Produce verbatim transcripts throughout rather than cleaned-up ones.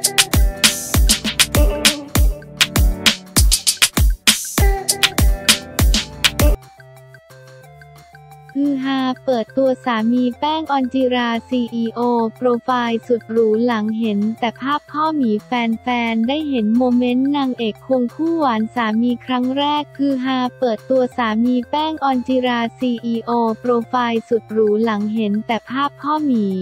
ฮือฮาเปิดตัวสามีแป้งออนจิรา ซี อี โอ โปรไฟล์สุดหรูหลังเห็นแต่ภาพพ่อหมีแฟนๆได้เห็นโมเมนต์นางเอกควงคู่หวานสามีครั้งแรกฮือฮาเปิดตัวสามีแป้งออนจิรา ซี อี โอ โปรไฟล์สุดหรูหลังเห็นแต่ภาพพ่อหมี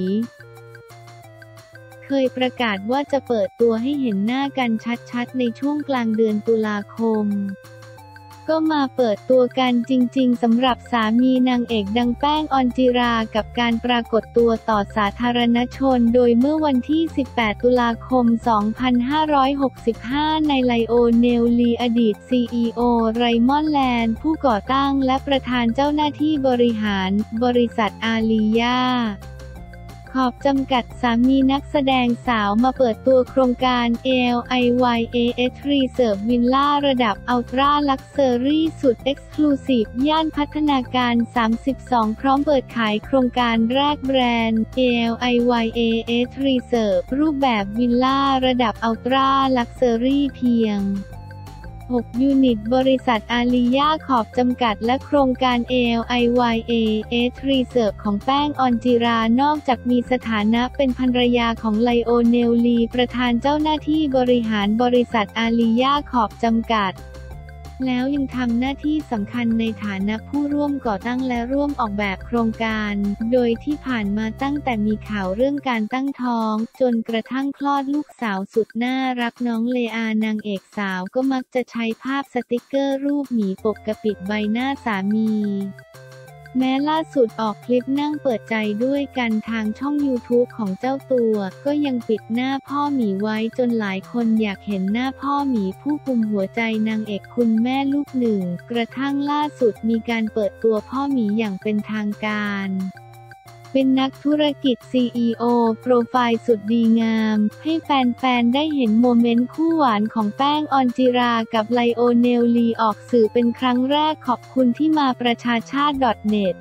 เคยประกาศว่าจะเปิดตัวให้เห็นหน้ากันชัดๆในช่วงกลางเดือนตุลาคมก็มาเปิดตัวกันจริงๆสำหรับสามีนางเอกดังแป้งออนจิรากับการปรากฏตัวต่อสาธารณชนโดยเมื่อวันที่ สิบแปด ตุลาคม สองพันห้าร้อยหกสิบห้า ในไลโอเนลลีอดีต ซี อี โอ ไรมอนแลนด์ผู้ก่อตั้งและประธานเจ้าหน้าที่บริหารบริษัทอาลียาขอบจำกัดสามีนักแสดงสาวมาเปิดตัวโครงการ เอ แอล ไอ วาย เอ เอส Reserve Villa ระดับอัลตร้าลักซ์เซอรี่สุดเอ็กซ์คลูซีฟย่านพัฒนาการ สามสิบสอง พร้อมเปิดขายโครงการแรกแบรนด์ เอ แอล ไอ วาย เอ เอส Reserve รูปแบบวิลล่าระดับอัลตร้าลักซ์เซอรี่เพียงหก ยูนิตบริษัทอาลียาขอบจำกัดและโครงการ เอ แอล ไอ วาย เอ เอส Reserve ของแป้งออนจิรานอกจากมีสถานะเป็นภรรยาของไลโอเนลลีประธานเจ้าหน้าที่บริหารบริษัทอาลียาขอบจำกัดแล้วยังทำหน้าที่สำคัญในฐานะผู้ร่วมก่อตั้งและร่วมออกแบบโครงการโดยที่ผ่านมาตั้งแต่มีข่าวเรื่องการตั้งท้องจนกระทั่งคลอดลูกสาวสุดน่ารักน้องเลอานางเอกสาวก็มักจะใช้ภาพสติกเกอร์รูปหมีปกปิดใบหน้าสามีแม้ล่าสุดออกคลิปนั่งเปิดใจด้วยกันทางช่องยูทูบของเจ้าตัวก็ยังปิดหน้าพ่อหมีไว้จนหลายคนอยากเห็นหน้าพ่อหมีผู้กุมหัวใจนางเอกคุณแม่ลูกหนึ่งกระทั่งล่าสุดมีการเปิดตัวพ่อหมีอย่างเป็นทางการเป็นนักธุรกิจ ซี อี โอ โปรไฟล์สุดดีงามให้แฟนๆได้เห็นโมเมนต์คู่หวานของแป้งออนจิรากับไลโอเนลลีออกสื่อเป็นครั้งแรกขอบคุณที่มาประชาชาติ เน็ต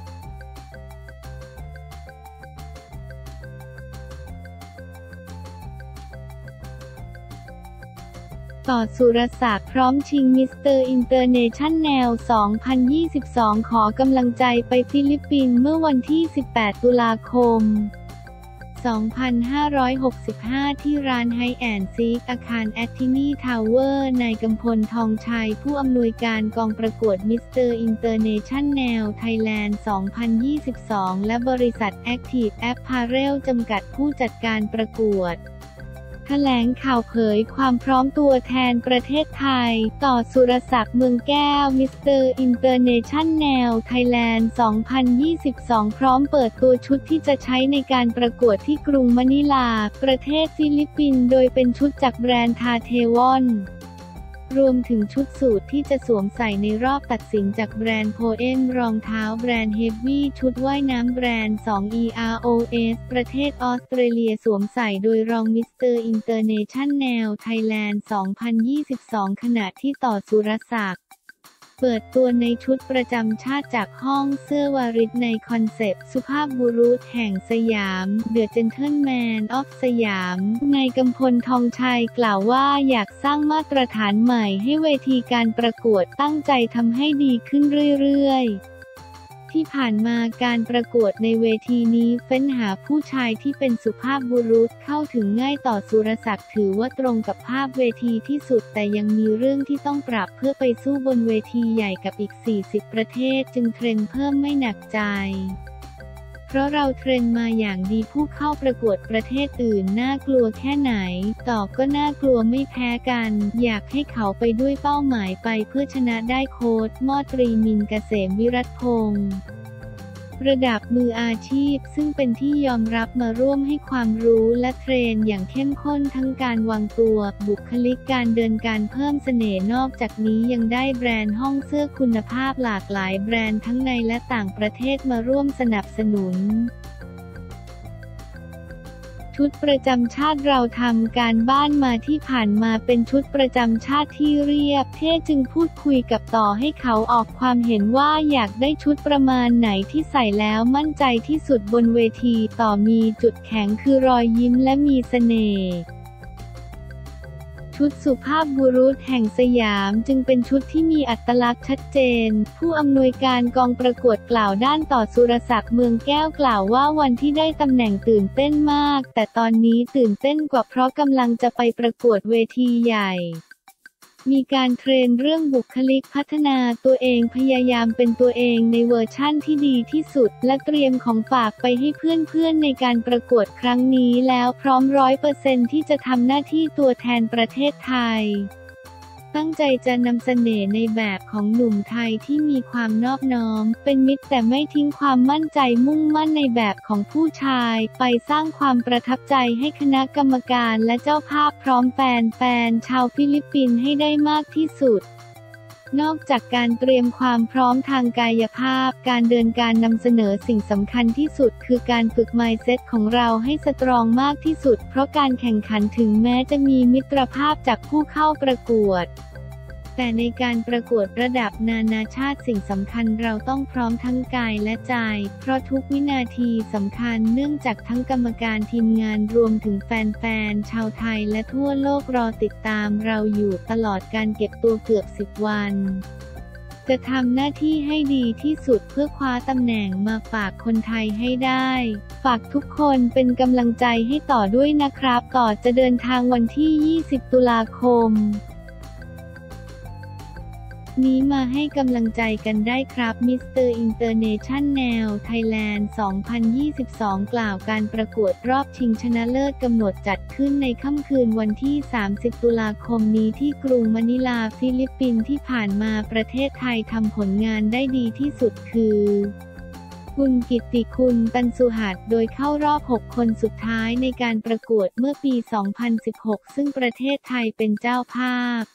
ต่อสุรศักดิ์พร้อมชิงมิสเตอร์อินเตอร์เนชั่นแนล สองพันยี่สิบสอง ขอกำลังใจไปฟิลิปปินส์เมื่อวันที่ สิบแปด ตุลาคม สองพันห้าร้อยหกสิบห้า ที่ร้านไฮแอนด์ซีคอาคารแอตทินีทาวเวอร์นายกำพลทองชัยผู้อำนวยการกองประกวดมิสเตอร์อินเตอร์เนชั่นแนลไทยแลนด์ สองพันยี่สิบสอง และบริษัทแอคทีฟแอปพาเรลจำกัดผู้จัดการประกวดแถลงข่าวเผยความพร้อมตัวแทนประเทศไทยต่อสุรศักดิ์เมืองแก้วมิสเตอร์อินเตอร์เนชั่นแนลไทยแลนด์ สองพันยี่สิบสอง พร้อมเปิดตัวชุดที่จะใช้ในการประกวดที่กรุงมะนิลาประเทศฟิลิปปินส์โดยเป็นชุดจากแบรนด์ทาเทวอนรวมถึงชุดสูทที่จะสวมใส่ในรอบตัดสินจากแบรนด์โพเอมรองเท้าแบรนด์เฮฟวี่ชุดว่ายน้ำแบรนด์ สอง อี อาร์ โอ เอส ประเทศออสเตรเลียสวมใส่โดยรองมิสเตอร์อินเตอร์เนชั่นแนลไทยแลนด์ สองพันยี่สิบสอง ขณะที่ต่อสุรศักดิ์เปิดตัวในชุดประจำชาติจากห้องเสื้อวาริสในคอนเซปต์สุภาพบุรุษแห่งสยามเดอะเจนเทิลแมนออฟสยามนายกำพลทองชัยกล่าวว่าอยากสร้างมาตรฐานใหม่ให้เวทีการประกวดตั้งใจทำให้ดีขึ้นเรื่อยๆที่ผ่านมาการประกวดในเวทีนี้เฟ้นหาผู้ชายที่เป็นสุภาพบุรุษเข้าถึงง่ายต่อสุรศักดิ์ถือว่าตรงกับภาพเวทีที่สุดแต่ยังมีเรื่องที่ต้องปรับเพื่อไปสู้บนเวทีใหญ่กับอีกสี่สิบประเทศจึงเทรนเพิ่มไม่หนักใจเพราะเราเทรนมาอย่างดีผู้เข้าประกวดประเทศอื่นน่ากลัวแค่ไหนตอบก็น่ากลัวไม่แพ้กันอยากให้เขาไปด้วยเป้าหมายไปเพื่อชนะได้โค้ชมอตรีมินเกษมวิรัตพงษ์ระดับมืออาชีพซึ่งเป็นที่ยอมรับมาร่วมให้ความรู้และเทรนอย่างเข้มข้นทั้งการวางตัวบุคลิกการเดินการเพิ่มเสน่ห์นอกจากนี้ยังได้แบรนด์ห้องเสื้อคุณภาพหลากหลายแบรนด์ทั้งในและต่างประเทศมาร่วมสนับสนุนชุดประจำชาติเราทำการบ้านมาที่ผ่านมาเป็นชุดประจำชาติที่เรียบเท่จึงพูดคุยกับต่อให้เขาออกความเห็นว่าอยากได้ชุดประมาณไหนที่ใส่แล้วมั่นใจที่สุดบนเวทีต่อมีจุดแข็งคือรอยยิ้มและมีเสน่ห์ชุดสุภาพบุรุษแห่งสยามจึงเป็นชุดที่มีอัตลักษณ์ชัดเจนผู้อำนวยการกองประกวดกล่าวด้านต่อสุรศักดิ์เมืองแก้วกล่าวว่าวันที่ได้ตำแหน่งตื่นเต้นมากแต่ตอนนี้ตื่นเต้นกว่าเพราะกำลังจะไปประกวดเวทีใหญ่มีการเทรนเรื่องบุคลิกพัฒนาตัวเองพยายามเป็นตัวเองในเวอร์ชั่นที่ดีที่สุดและเตรียมของฝากไปให้เพื่อนๆในการประกวดครั้งนี้แล้วพร้อมร้อยเปอร์เซ็นต์ที่จะทำหน้าที่ตัวแทนประเทศไทยตั้งใจจะนำเสน่ห์ในแบบของหนุ่มไทยที่มีความนอบน้อมเป็นมิตรแต่ไม่ทิ้งความมั่นใจมุ่งมั่นในแบบของผู้ชายไปสร้างความประทับใจให้คณะกรรมการและเจ้าภาพพร้อมแฟนๆชาวฟิลิปปินส์ให้ได้มากที่สุดนอกจากการเตรียมความพร้อมทางกายภาพการเดินการนำเสนอสิ่งสำคัญที่สุดคือการฝึก mindset ของเราให้สตรองมากที่สุดเพราะการแข่งขันถึงแม้จะมีมิตรภาพจากผู้เข้าประกวดแต่ในการประกวดระดับนานาชาติสิ่งสำคัญเราต้องพร้อมทั้งกายและใจเพราะทุกวินาทีสำคัญเนื่องจากทั้งกรรมการทีมงานรวมถึงแฟนๆชาวไทยและทั่วโลกรอติดตามเราอยู่ตลอดการเก็บตัวเกือบสิบวันจะทำหน้าที่ให้ดีที่สุดเพื่อคว้าตำแหน่งมาฝากคนไทยให้ได้ฝากทุกคนเป็นกำลังใจให้ต่อด้วยนะครับต่อจะเดินทางวันที่ยี่สิบตุลาคมนี้มาให้กำลังใจกันได้ครับมิสเตอร์อินเตอร์เนชั่นแนลไทยแลนด์ สองพันยี่สิบสอง กล่าวการประกวดรอบชิงชนะเลิศกำหนดจัดขึ้นในค่ำคืนวันที่ สามสิบ ตุลาคมนี้ที่กรุงมะนิลาฟิลิปปินส์ที่ผ่านมาประเทศไทยทำผลงานได้ดีที่สุดคือคุณกิตติคุณตันสุหัสโดยเข้ารอบ หก คนสุดท้ายในการประกวดเมื่อปี สองพันสิบหก ซึ่งประเทศไทยเป็นเจ้าภาพ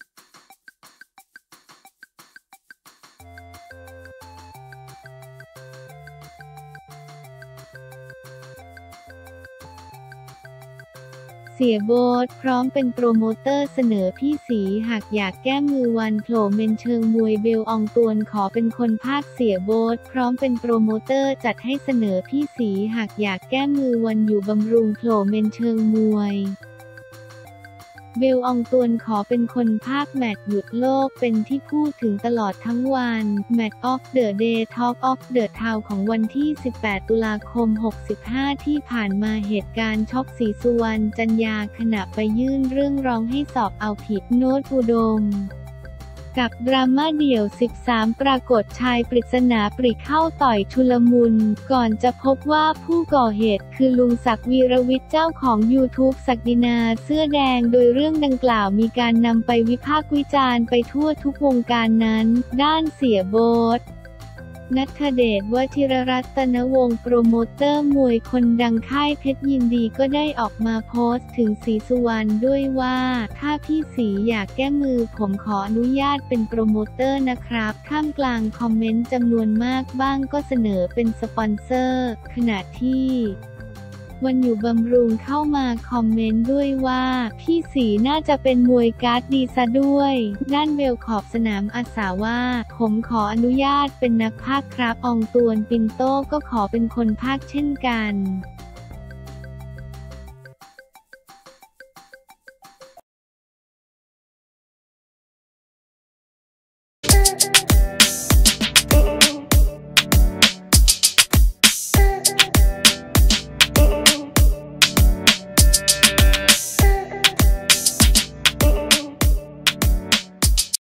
เสียโบ๊ทพร้อมเป็นโปรโมเตอร์เสนอพี่สีหากอยากแก้มือวันโผล่เมนเชิงมวยเบลอองตวนขอเป็นคนพากย์เสียโบ๊ทพร้อมเป็นโปรโมเตอร์จัดให้เสนอพี่สีหากอยากแก้มือวันอยู่บำรุงโผล่เมนเชิงมวยเบลอองตวนขอเป็นคนพากย์แมตช์หยุดโลกเป็นที่พูดถึงตลอดทั้งวันแมตช์ออฟเดอะเดย์ทอล์กออฟเดอะทาวน์ของวันที่ สิบแปด ตุลาคม หกสิบห้า ที่ผ่านมาเหตุการณ์ช็อกศรีสุวรรณจันยาขณะไปยื่นเรื่องร้องให้สอบเอาผิดโน้ตอุดมกับดราม่าเดี่ยว สิบสาม ปรากฏชายปริศนาปรีเข้าต่อยชุลมุนก่อนจะพบว่าผู้ก่อเหตุคือลุงศักดิ์วีรวิทย์เจ้าของ YouTube ศักดินาเสื้อแดงโดยเรื่องดังกล่าวมีการนำไปวิพากษ์วิจารณ์ไปทั่วทุกวงการนั้นด้านเสียโบ๊ทณัฐเดช วชิรรัตนวงศ์โปรโมเตอร์มวยคนดังค่ายเพชรยินดีก็ได้ออกมาโพสต์ถึงศรีสุวรรณด้วยว่าถ้าพี่ศรีอยากแก้มือผมขออนุญาตเป็นโปรโมเตอร์นะครับท่ามกลางคอมเมนต์จำนวนมากบ้างก็เสนอเป็นสปอนเซอร์ขณะที่วันอยู่บำรุงเข้ามาคอมเมนต์ด้วยว่าพี่ศรีน่าจะเป็นมวยการ์ดดีซะด้วยด้านเบลขอบสนามอาสาว่าผมขออนุญาตเป็นนักพากย์ครับอองตวนปินโต้ก็ขอเป็นคนพากย์เช่นกัน